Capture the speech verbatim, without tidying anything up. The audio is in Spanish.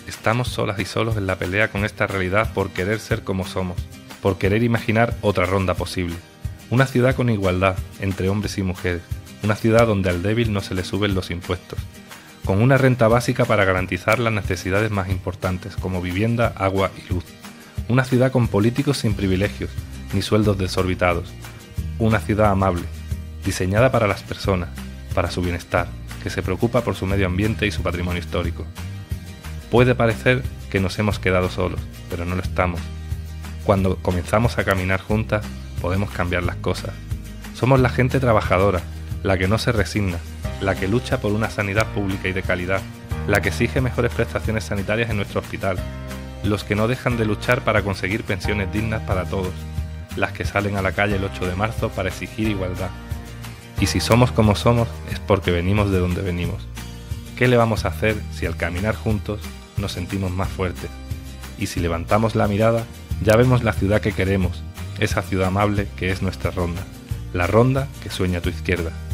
Estamos solas y solos en la pelea con esta realidad por querer ser como somos, por querer imaginar otra Ronda posible. Una ciudad con igualdad entre hombres y mujeres, una ciudad donde al débil no se le suben los impuestos, con una renta básica para garantizar las necesidades más importantes como vivienda, agua y luz. Una ciudad con políticos sin privilegios, ni sueldos desorbitados. Una ciudad amable, diseñada para las personas, para su bienestar, que se preocupa por su medio ambiente y su patrimonio histórico. Puede parecer que nos hemos quedado solos, pero no lo estamos. Cuando comenzamos a caminar juntas, podemos cambiar las cosas. Somos la gente trabajadora, la que no se resigna, la que lucha por una sanidad pública y de calidad, la que exige mejores prestaciones sanitarias en nuestro hospital, los que no dejan de luchar para conseguir pensiones dignas para todos, las que salen a la calle el ocho de marzo para exigir igualdad. Y si somos como somos, es porque venimos de donde venimos. ¿Qué le vamos a hacer si al caminar juntos nos sentimos más fuertes? Y si levantamos la mirada, ya vemos la ciudad que queremos, esa ciudad amable que es nuestra Ronda, la Ronda que sueña a tu izquierda.